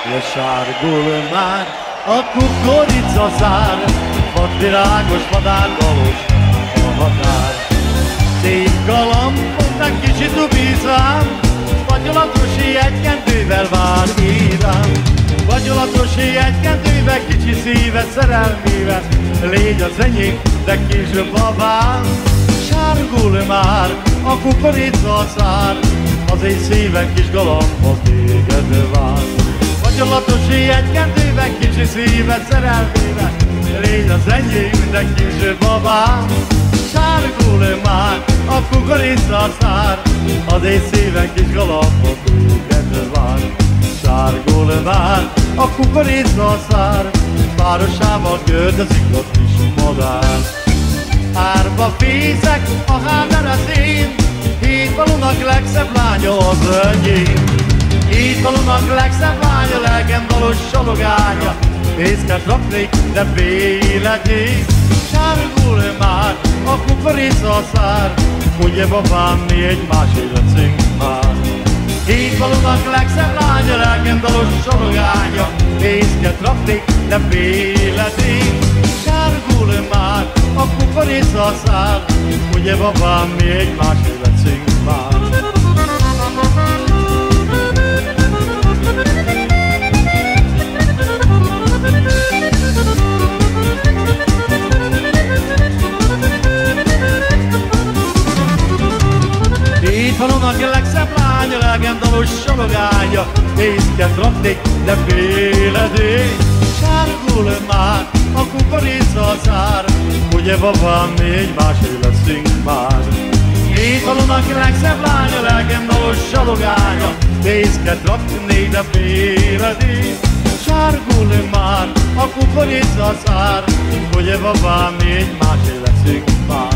Sárgul már a kukoricaszár, vadvirágos madárgalos a határ. Szép galamboknak kicsit ubízám, vagyolatos jegykendővel vár írám. Vagyolatos jegykendővel kicsi szíve szerelmével, légy az enyém, de később babám. Sárgul már a kukoricaszár, az én szívem kis galambhoz téged vár. Vagyolatos jegykendővel kicsi szíve szerelmével, légy az enyém, de később babám. Sárgul már a kukoricaszár, az én szívem kis galambhoz téged vár. Sárgul már a kukoricaszár, városával kötözik a kis madár. Árba fészek, a hámer az én, hídfalunak legszebb lánya az enyém. Hídfalunak legszebb lánya, lelkem dalos salogánya, fészket raknék, de véletén. Sárgul már a kukoricaszár, ugye babám, mi egymásé leszünk már. Hídfalunak legszebb lánya, lelkem dalos salogánya, fészket raknék, de véletén. Sárgul már a kukoricaszár, ugye babám, mi egymásé leszünk már. Hídfalunak a legszebb lánya, lelkem dalos salogánya, fészket raknék, de véledény. Sárgul már a kukoricaszár, ugye babám, mi egymásé leszünk már. Hídfalunak a legszebb lánya, lelkem dalos salogánya, fészket raknék, de véledény. Sárgul már a kukoricaszár, ugye babám, mi egymásé leszünk már.